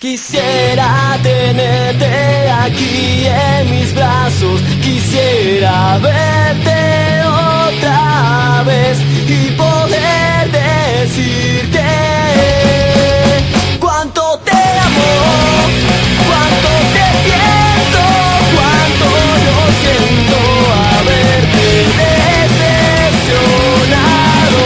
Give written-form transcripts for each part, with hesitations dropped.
Quisiera tenerte aquí en mis brazos, quisiera verte otra vez y poder decirte cuánto te amo, cuánto te pienso, cuánto lo siento haberte decepcionado.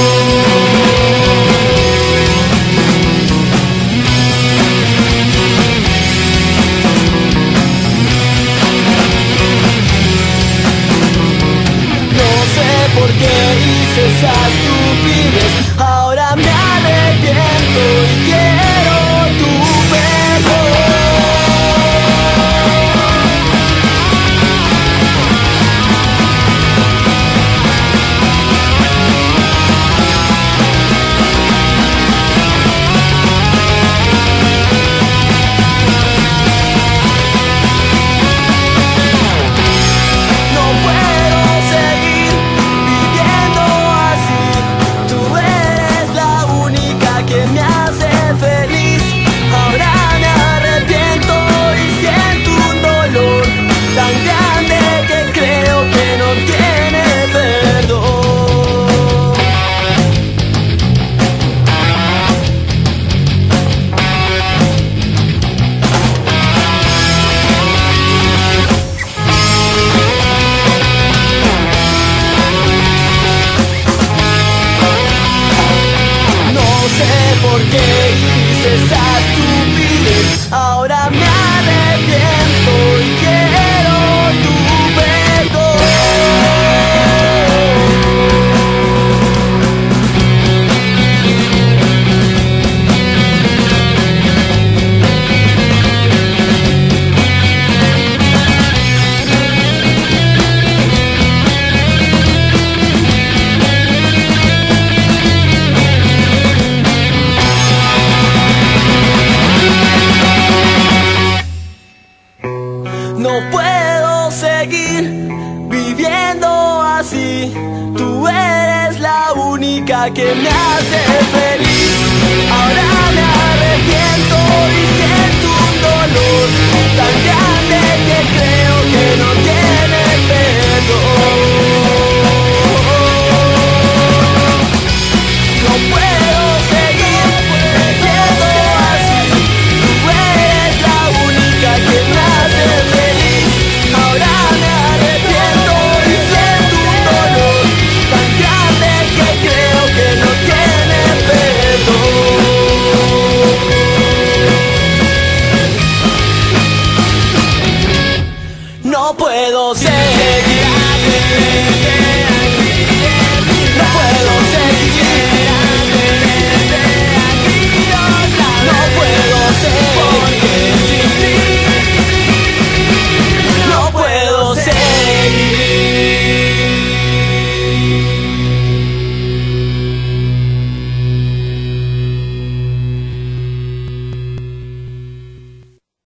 ¿Por qué hice esa estupidez? Ahora me arrepiento y quiero tu ¿por qué hice esa estupidez? Ahora me arrepiento y quiero tu perdón. No puedo seguir viviendo así. Tú eres la única que me hace feliz. Ahora me arrepiento.